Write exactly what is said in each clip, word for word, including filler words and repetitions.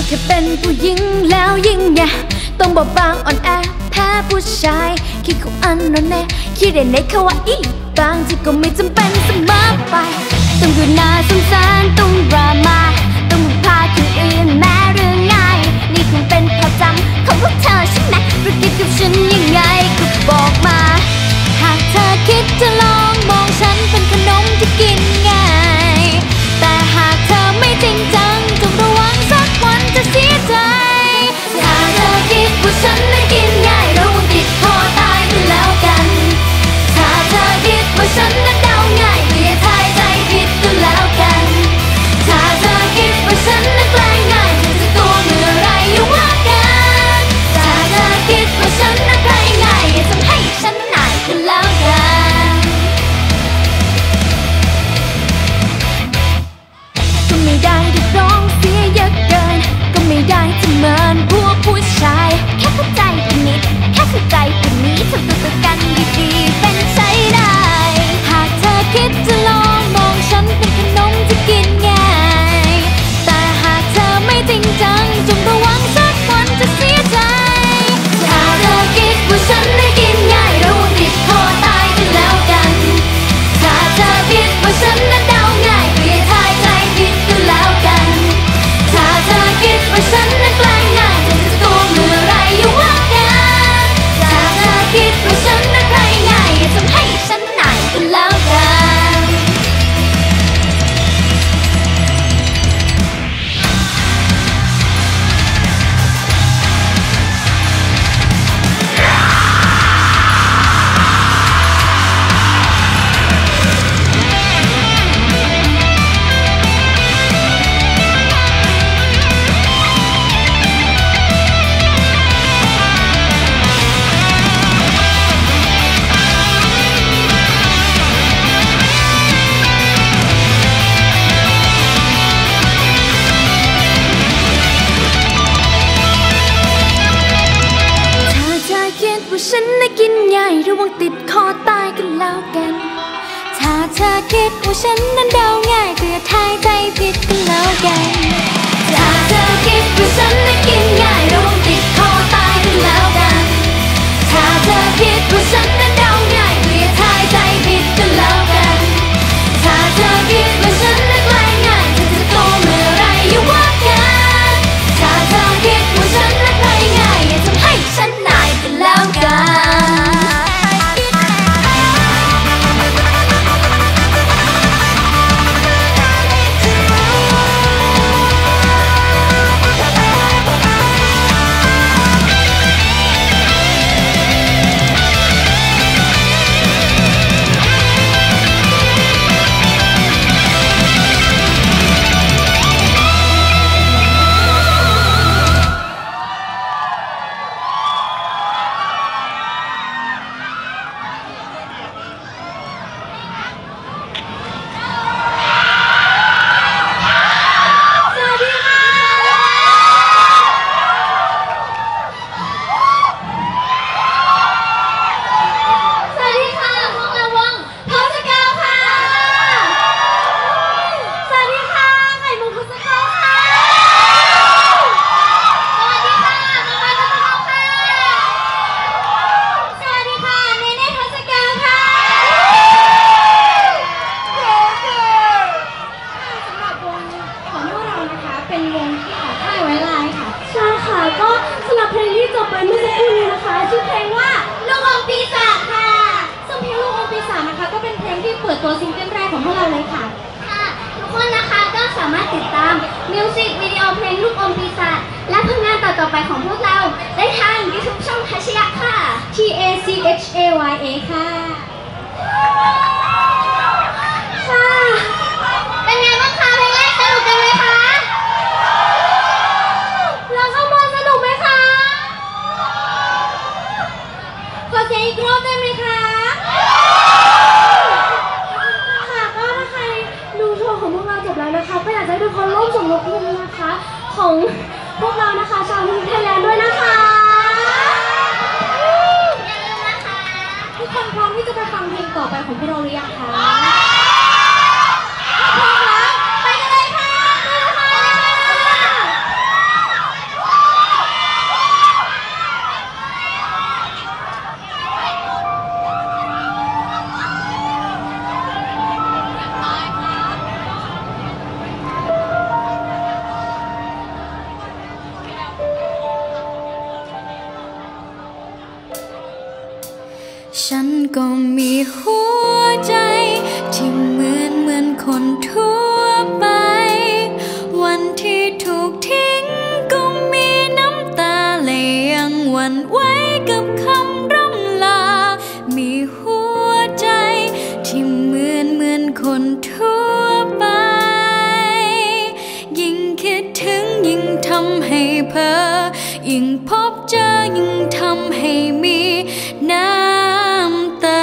แค่เป็นผู้หญิงแล้วยิ่งใหญ่ต้องบอบบางอ่อนแอแพ้ผู้ชายคิดเขาอันนอนแน่คิดได้ในเขาว่าอีบางที่ก็ไม่จำเป็นเสมอไปต้องดูหน้าสงสารต้องดราม่าต้องพาคนอื่นแม้เรื่องง่ายนี่คงเป็นภาพจำของพวกเธอใช่ไหมหรือคิดกับฉันยังไงก็บอกมาหากเธอคิดจะลองมองฉันเป็นขนมที่กินง่ายแต่หากเธอไม่จริงจังจงระวังสักวันจะเสียใจถ้าเธอคิดว่าฉันนั้นกินง่ายระวังติดคอตายก็แล้วกันถ้าเธอคิดว่าฉันนั้นเดาง่ายก็อย่าทายใจผิดก็แล้วกันถ้าเธอคิดว่าฉันนั้นแกล้งง่ายจะจะตัวเมื่อไรอย่าว่ากันถ้าเธอคิดว่าฉันนั้นใครง่ายอย่าทำให้ฉันหน่ายก็แล้วกันก็ไม่ได้เรียกร้องเสียเยอะเกินก็ไม่ได้จะเหมือนพวกผู้ชายแค่เข้าใจกันนิดแค่เข้าใจกันนี้ทำตัวต่อกันดีๆเป็นใช้ได้หากเธอคิดจะลองมองฉันเป็นขนมที่กินง่ายแต่หากเธอไม่จริงจังจงระวังสักวันจะเสียใจถ้าเธอคิดว่าฉันนั้นกินง่ายระวังติดคอตายก็แล้วกันถ้าเธอคิดว่าฉันนั้นเดาง่ายก็อย่าทายใจผิดก็แล้วกันถ้าเธอคิดว่าฉันนั้นแกล้งง่ายจะจะตัวเมื่อไรอย่าว่ากันถ้าเธอคิดว่าฉันนั้นใครง่ายอย่าทำให้ฉันหน่ายก็แล้วกันฉันน่ะกินง่ายระวังติดคอตายกันแล้วกันถ้าเธอคิดว่าฉันนั้นเดาง่ายก็อย่าทายใจผิดกันแล้วกันถ้าเธอคิดว่าฉันน่ะกินง่ายระวังติดคอตายกันแล้วกันถ้าเธอคิดว่าฉันนั้นเดาง่ายก็อย่าทายใจผิดกันแล้วกันถ้าเธอคิดว่าฉันนั้นแกล้งง่ายจะจะโตเมื่อไรอย่าว่ากันถ้าเธอคิดว่าฉันนั้นใครง่ายอย่าทำให้ฉันหน่ายกันแล้วกันตัวซิงเกิลแรกของพวกเราเลยค่ะค่ะทุกคนนะคะก็สามารถติดตามมิวสิกวิดีโอเพลงลูกอมปีศาจและผลงานต่อๆไปของพวกเราได้ทาง ยูทูบ ช่องทัชยะค่ะ T A C H A Y A ค่ะค่ะเป็นไงบ้างคะเพลงแรกสนุกกันไหมคะแล้วข้างบนสนุกไหมคะขอเสียงอีกรอบได้ไหมคะของพวกเราจบแล้วนะคะก็อยากให้ทุกคนร่วมสมทบทุนนะคะของพวกเรานะคะชาวมิวไทยแลนด์ด้วยนะคะอย่าลืมนะคะทุกคนพร้อมที่จะไปฟังเพลงต่อไปของพวกเราหรือยังคะพร้อมแล้วไปกันเลยค่ะไปเลยค่ะฉันก็มีหัวใจที่เหมือนเหมือนคนทั่วไปวันที่ถูกทิ้งก็มีน้ำตาและยังหวั่นไหวกับคำร่ำลามีหัวใจที่เหมือนเหมือนคนทั่วไปยิ่งคิดถึงยิ่งทำให้เพ้อยิ่งพบเจอยิ่งทำให้มีน้ำตา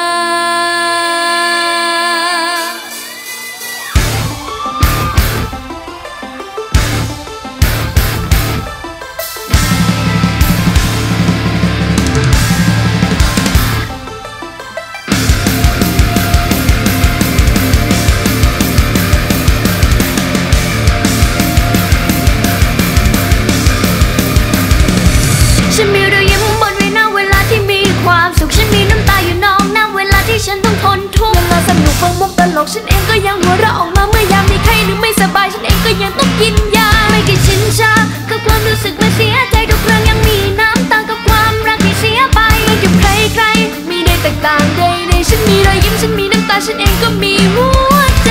ฉันมีรอยยิ้มบนใบหน้าเวลาที่มีความสุขฉันมีน้ำตาอยู่นองหน้าเวลาที่ฉันต้องทนทุกข์เวลาสนุกฟังมุกตลกฉันเองก็ยังหัวเราะออกมาเมื่อยามมีใครหรือไม่สบายฉันเองก็ยังต้องกินยาไม่คิดชินชากับความรู้สึกและเสียใจทุกครั้งยังมีน้ำตากับความรักที่เสียไปไม่กับใครใครมีได้แตกต่างใดๆฉันมีรอยยิ้มฉันมีน้ำตาฉันเองก็มีหัวใจ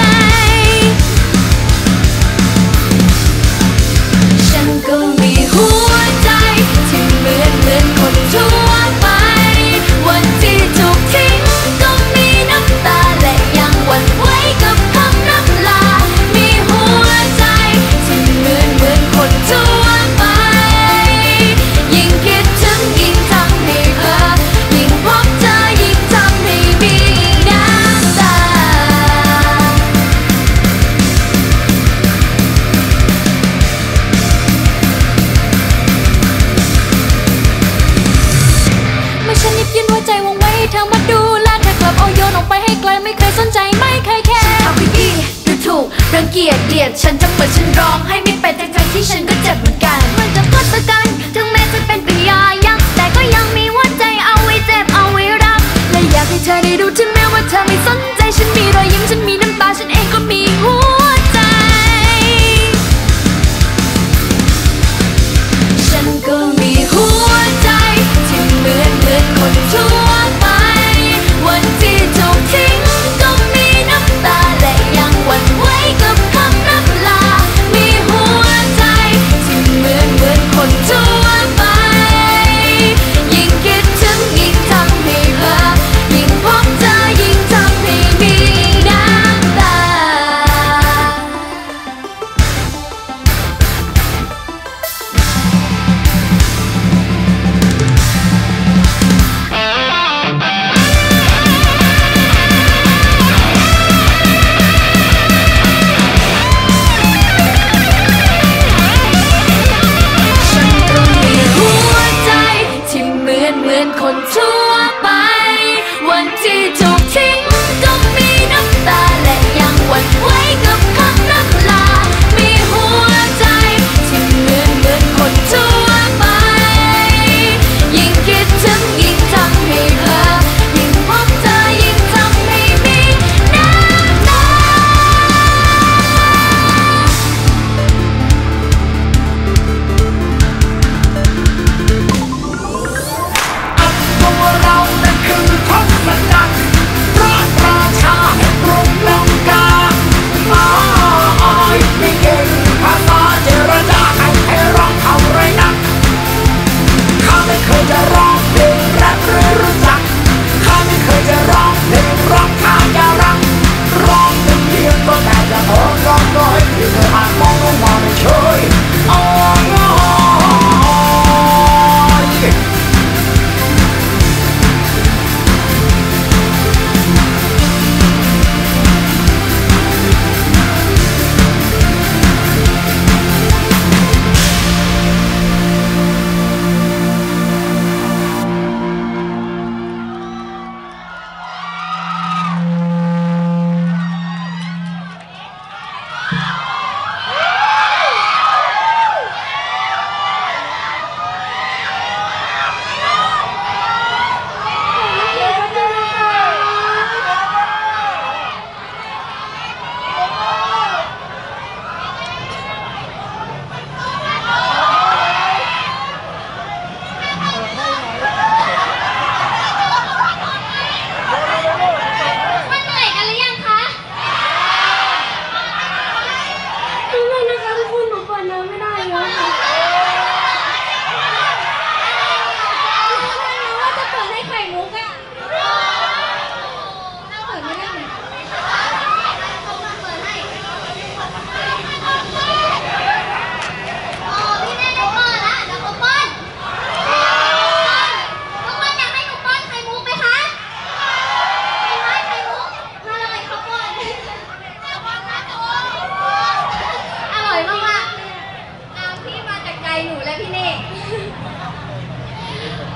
ฉันก็มีหัวใจที่เหมือนเหมือนคนทั่วไปวันที่ถูกทิ้งก็มีน้ำตาและยังหวั่นไหวกับคำน้ำลามีหัวใจที่เหมือนเหมือนคนทั่วไปยิ่งคิดถึงยิ่งทำให้เพ้อยิ่งพบเจอยิ่งทำให้มีน้ำตาเมื่อฉันหยิบยื่นหัวใจวางไว้ให้เธอมาดูแลเธอกลับเอาโยนออกไปให้ไกลไม่เคยสนใจไม่เคยแคร์ฉันทำไม่ดีดูถูกรังเกียจเดียดฉันจะเหมือนฉันร้องให้ไม่เป็นทั้งๆที่ฉันก็เจ็บเหมือนกันมันจะพัดกันถึงแม้จะเป็นปียายักษ์แต่ก็ยังมีหัวใจเอาไว้เจ็บเอาไว้รักและอยากให้เธอได้รู้ถึงแม้ว่าเธอไม่สนใจฉันมีรอยยิ้มฉันมีน้ำตาฉันเองก็มีหัวใจฉันก็มีหัวใจที่เหมือนเหมือนคนทั่วไปวันที่ถูกทิ้งก็มีน้ำตาและยังหวั่นไหวกับคำน้ำลามีหัว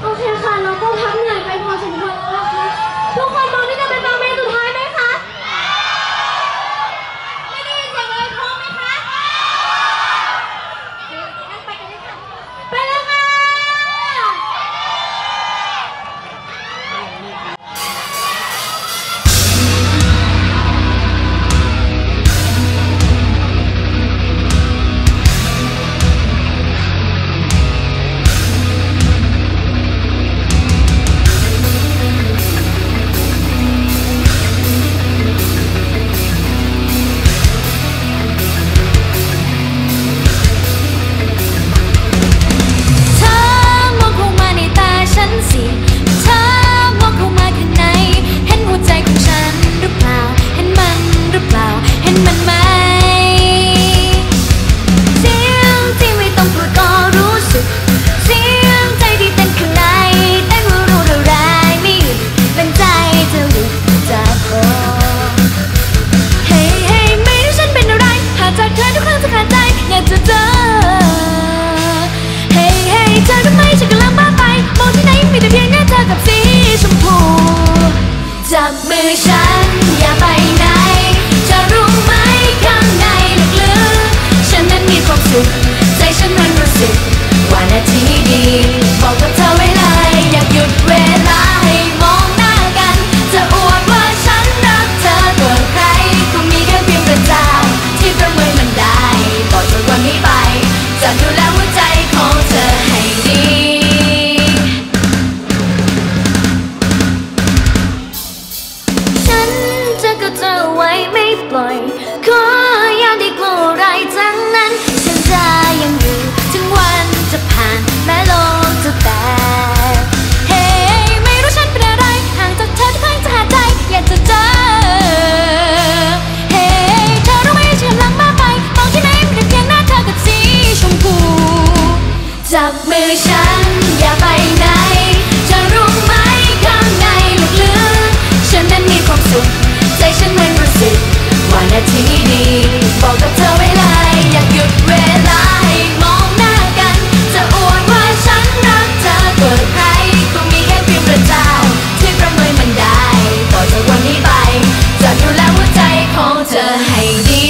โอเคค่ะเราก็พักเหนื่อยไปพอสมควรแล้วนะคะทุกคนมองที่จะไปฟังเพลงสุดท้ายไหมคะไม่ได้ยินเสียงเลยพร้อมไหมคะงั้นไปกันเลยค่ะไปเลยค่ะจับมือฉันอย่าไปไหนจะรู้ไหมข้างในลึกๆฉันนั้นมีความสุขใจฉันมันรู้สึกว่านาทีดีบอกกับเธอไว้เลยอยากหยุดเวลาให้มองหน้ากันจะอวดว่าฉันรักเธอกว่าใครคงมีแค่เพียงพระเจ้าที่ประเมินมันได้บอกจากวันนี้ไปจะดูแลหัวใจของเธอให้ดีปล่อยขออย่าได้กลัวอะไรทั้งนั้นฉันจะยังอยู่ถึงวันจะผ่านแม้โลกจะแตกเฮ้ไม่รู้ฉันเป็นอะไรห่างจากเธอทุกครั้งจะหาใจอยากจะเจอเฮ้เธอรู้ไหมฉันกำลังมาไปมองที่ไหนมีแต่เพียงหน้าเธอกับสีชมพูจับมือฉันอย่าไปไหนจะรู้ไหมข้างในลึกๆฉันนั้นมีความสุขใจฉันมันรู้สึกว่านาทีดีบอกกับเธอไว้เลยอยากหยุดเวลาให้มองหน้ากันจะอวดว่าฉันรักเธอกว่าใครคงมีแค่เพียงพระเจ้าที่ประเมินมันได้บอกจากวันนี้ไปจะดูแลหัวใจของเธอให้ดี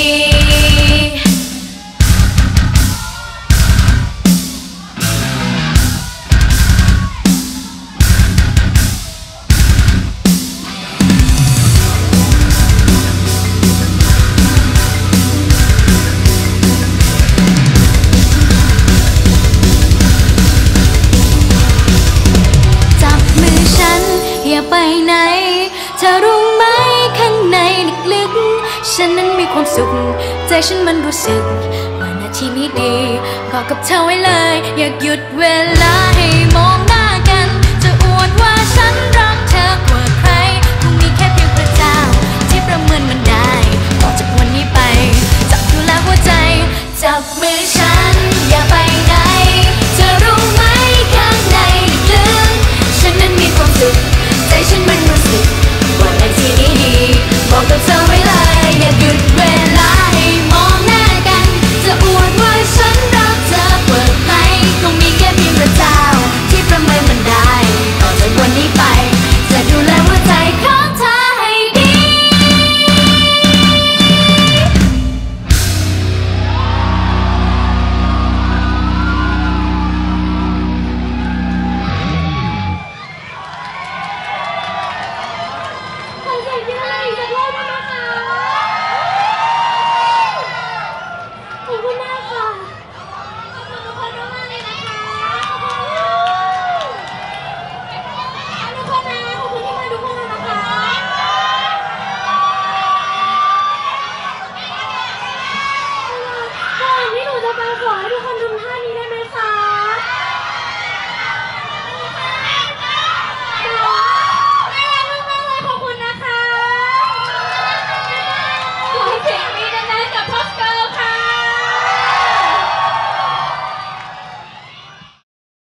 ไปไหนเธอรู้ไหมข้างในลึกๆฉันนั้นมีความสุขใจฉันมันรู้สึกว่านาทีนี้ดีบอกกับเธอไว้เลยอยากหยุดเวลาให้มองหน้ากันจะอวดว่าฉันรักเธอกว่าใครคงมีแค่เพียงพระเจ้าที่ประเมินมันได้ต่อจากวันนี้ไปจับดูแลหัวใจจับมือฉัน